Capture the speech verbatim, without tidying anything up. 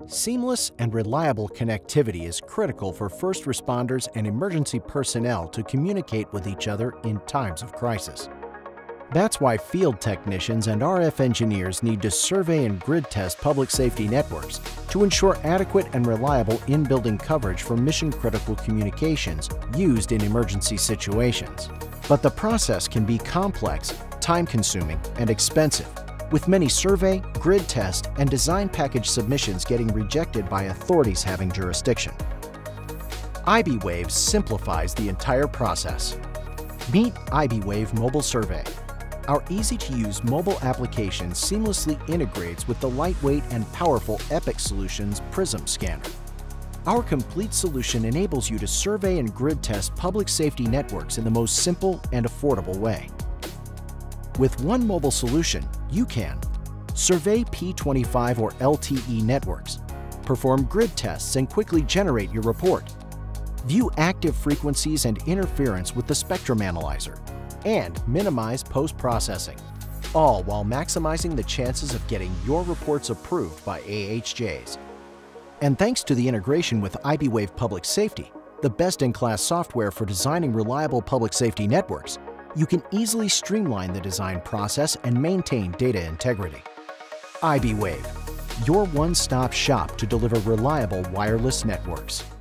Seamless and reliable connectivity is critical for first responders and emergency personnel to communicate with each other in times of crisis. That's why field technicians and R F engineers need to survey and grid test public safety networks to ensure adequate and reliable in-building coverage for mission-critical communications used in emergency situations. But the process can be complex, time-consuming, and expensive, with many survey, grid test, and design package submissions getting rejected by authorities having jurisdiction. iBwave simplifies the entire process. Meet iBwave Mobile Survey. Our easy-to-use mobile application seamlessly integrates with the lightweight and powerful Epiq Solutions PRiSM scanner. Our complete solution enables you to survey and grid test public safety networks in the most simple and affordable way. With one mobile solution, you can survey P twenty-five or L T E networks, perform grid tests and quickly generate your report, view active frequencies and interference with the spectrum analyzer, and minimize post-processing, all while maximizing the chances of getting your reports approved by A H Js. And thanks to the integration with iBwave Public Safety, the best-in-class software for designing reliable public safety networks, you can easily streamline the design process and maintain data integrity. iBwave, your one-stop shop to deliver reliable wireless networks.